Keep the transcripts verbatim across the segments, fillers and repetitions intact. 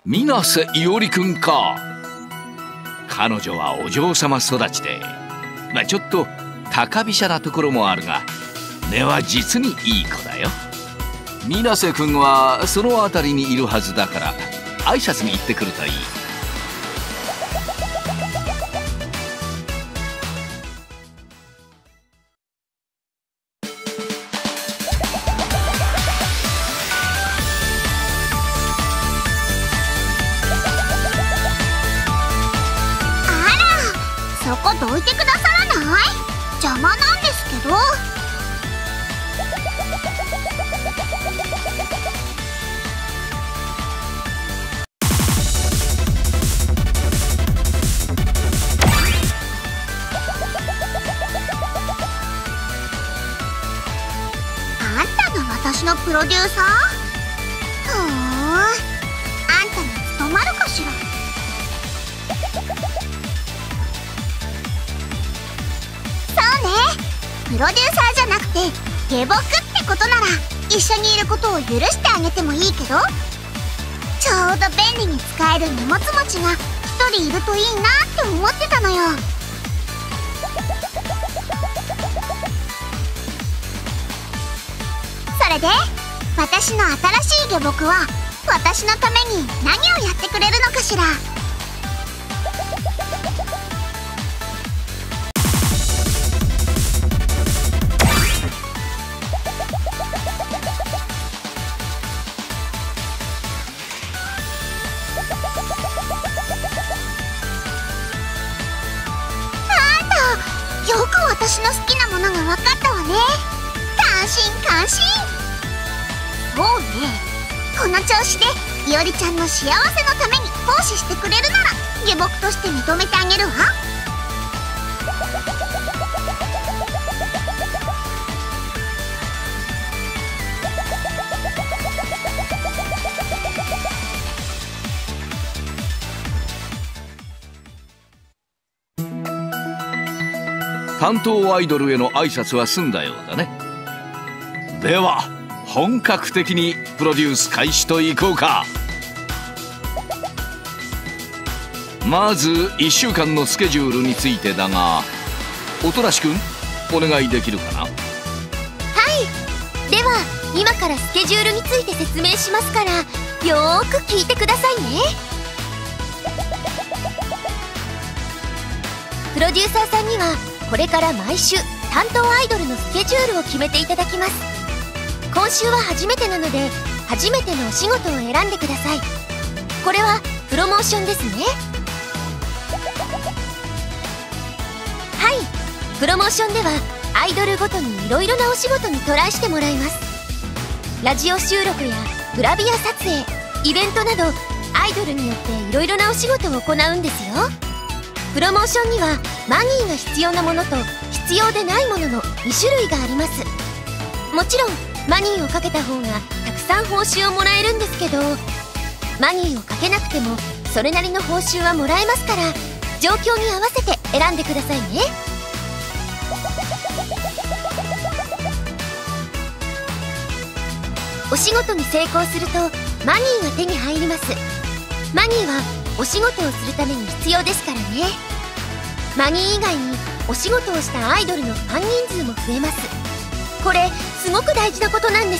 水瀬いおりくんか。彼女はお嬢様育ちで、まあ、ちょっと高飛車なところもあるが根は実にいい子だよ。水瀬くんはその辺りにいるはずだから挨拶に行ってくるといい。 そこどいてくださらない？邪魔なんですけど。あんたが私のプロデューサー？ふーん、あんたに務まるかしら。プロデューサーじゃなくて下僕ってことなら一緒にいることを許してあげてもいいけど、ちょうど便利に使える荷物持ちが一人いるといいなって思ってたのよ。それで私の新しい下僕は私のために何をやってくれるのかしら。よく私の好きなものが分かったわね。感心感心。そうね、この調子でいおりちゃんの幸せのために奉仕してくれるなら下僕として認めてあげるわ。 担当アイドルへの挨拶は済んだようだね。では本格的にプロデュース開始といこうか。まずいっしゅうかんのスケジュールについてだが、音無くんお願いできるかな。はい、 では今からスケジュールについて説明しますからよーく聞いてくださいね。プロデューサーさんにはこれから毎週担当アイドルのスケジュールを決めていただきます。今週は初めてなので初めてのお仕事を選んでください。これはプロモーションですね。はい、プロモーションではアイドルごとにいろいろなお仕事にトライしてもらいます。ラジオ収録やグラビア撮影、イベントなどアイドルによっていろいろなお仕事を行うんですよ。プロモーションにはマニーが必要なものと必要でないもののに種類があります。もちろんマニーをかけた方がたくさん報酬をもらえるんですけど、マニーをかけなくてもそれなりの報酬はもらえますから、状況に合わせて選んでくださいね。お仕事に成功するとマニーが手に入ります。マニーはお仕事をするために必要ですからね。マニー以外にお仕事をしたアイドルのファン人数も増えます。これすごく大事なことなんです。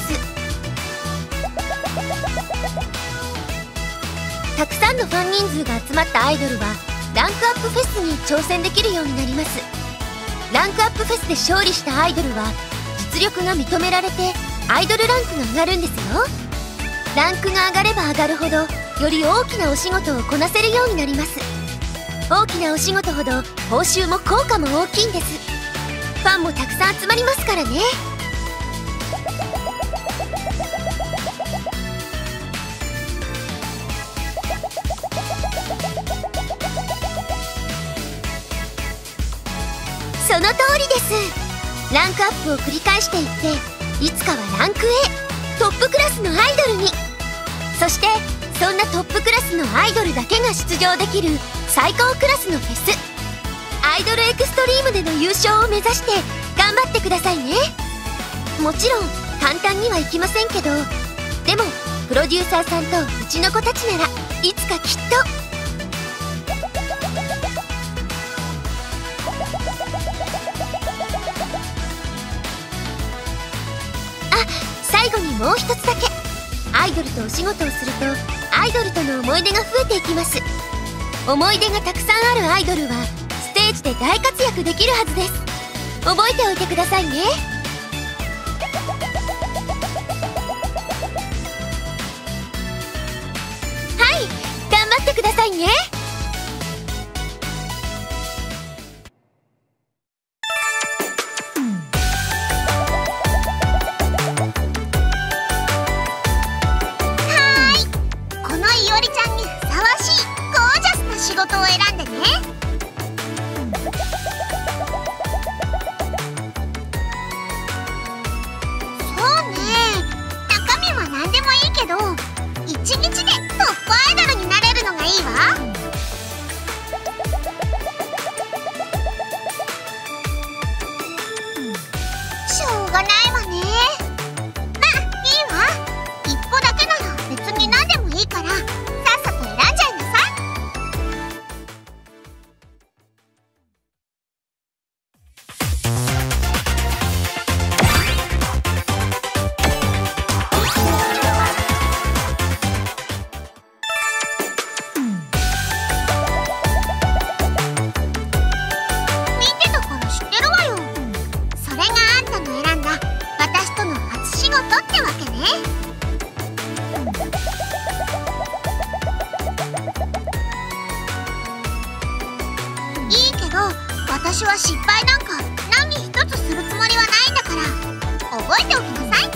たくさんのファン人数が集まったアイドルはランクアップフェスに挑戦できるようになります。ランクアップフェスで勝利したアイドルは実力が認められてアイドルランクが上がるんですよ。ランクが上がれば上がるほどより大きなお仕事をこなせるようになります。大きなお仕事ほど報酬も効果も大きいんです。ファンもたくさん集まりますからね。その通りです。ランクアップを繰り返していっていつかはランク エー トップクラスのアイドルに、そしてそんなトップクラスのアイドルだけが出場できる最高クラスのフェス、アイドルエクストリームでの優勝を目指して頑張ってくださいね。もちろん簡単にはいきませんけど、でもプロデューサーさんとうちの子たちならいつかきっと。あ、最後にもう一つだけ。アイドルとお仕事をするとアイドルとの思い出が増えていきます。思い出がたくさんあるアイドルはステージで大活躍できるはずです。覚えておいてくださいね。はい、頑張ってくださいね。 仕事を選んでね。そうね、中身は何でもいいけど一日でトップアイドルになれるのがいいわ。しょうがないわね。まあいいわ、一歩だけなら別に何でもいいからさっさと選んじゃいなさい。私は失敗なんか何一つするつもりはないんだから覚えておきなさい。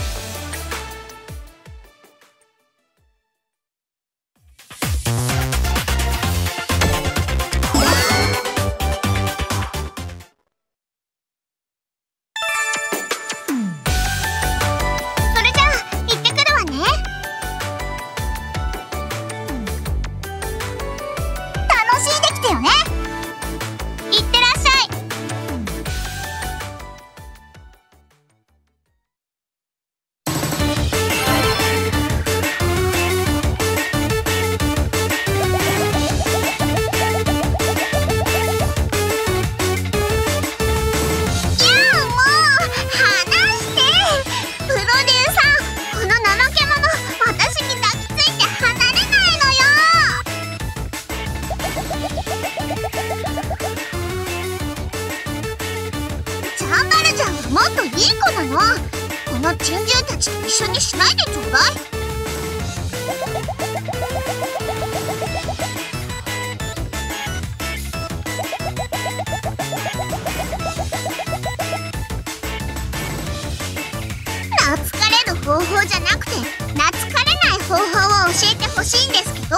それじゃあ行ってくるわね。楽しんできてよね。いってらっしゃい。もっといい子なの。この珍獣たちと一緒にしないでちょうだい。懐かれる方法じゃなくて懐かれない方法を教えてほしいんですけど。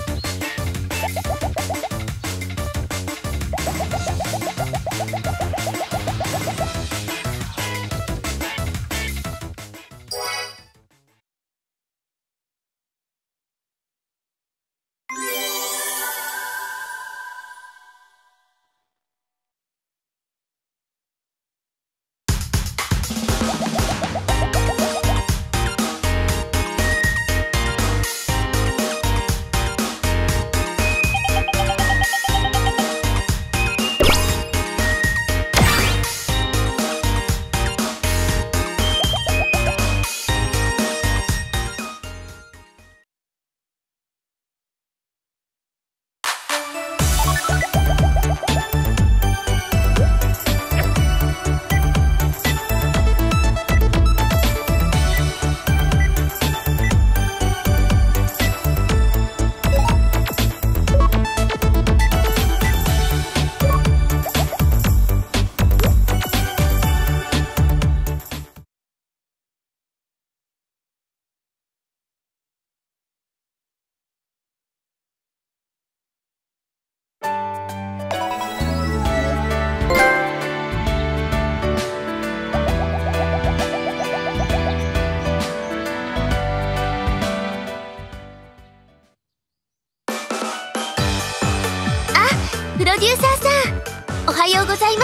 プロデューサーさん、おはようございます。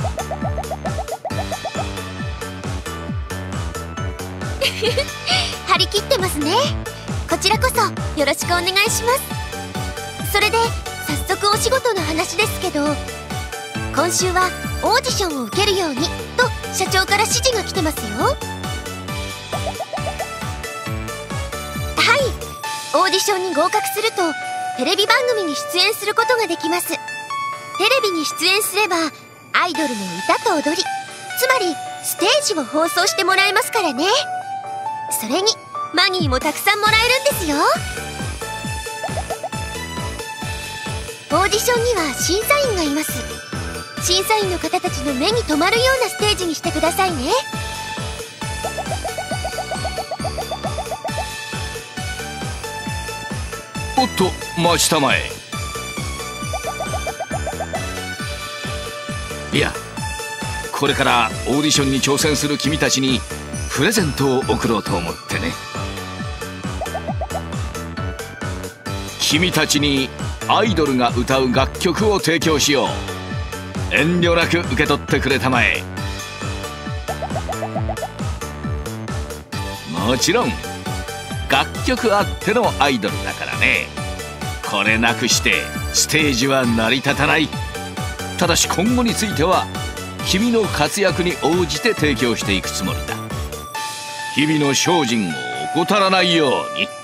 は張り切ってますね。こちらこそよろしくお願いします。それで早速お仕事の話ですけど、今週はオーディションを受けるようにと社長から指示が来てますよ。はい、オーディションに合格するとテレビ番組に出演することができます。テレビに出演すればアイドルの歌と踊り、つまりステージを放送してもらえますからね。それにマニーもたくさんもらえるんですよ。オーディションには審査員がいます。審査員の方たちの目に留まるようなステージにしてくださいね。 おっと、待ちたまえ。いや、これからオーディションに挑戦する君たちにプレゼントを贈ろうと思ってね。君たちにアイドルが歌う楽曲を提供しよう。遠慮なく受け取ってくれたまえ。もちろん楽曲あってのアイドルだからね。これなくしてステージは成り立たない。ただし今後については君の活躍に応じて提供していくつもりだ。日々の精進を怠らないように。